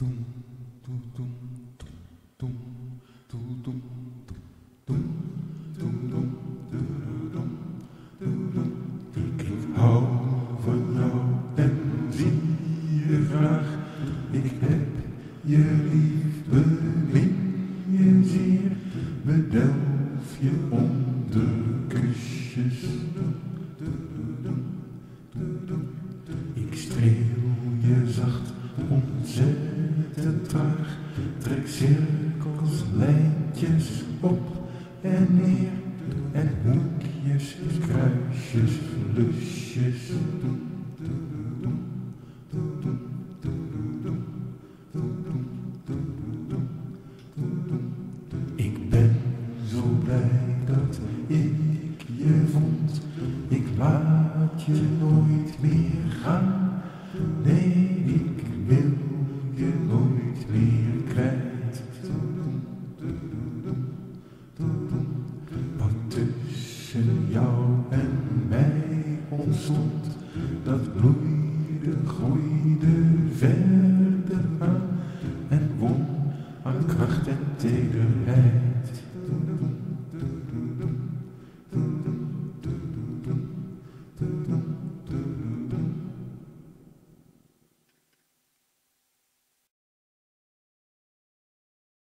Ik hou van jou en zie je graag. Ik heb je lief, bemin je zeer. Bedelf je onder kusjes. Ik streel je zacht, ontzettend traag. Trek cirkels, lijntjes op en neer. En hoekjes, kruisjes, lusjes. Ik ben zo blij dat ik je vond. Ik laat je nooit meer gaan. Nee, ik wil je nooit meer kwijt. Wat tussen jou en mij ontstond, dat bloeide, groeide verder aan en won aan kracht en tederheid.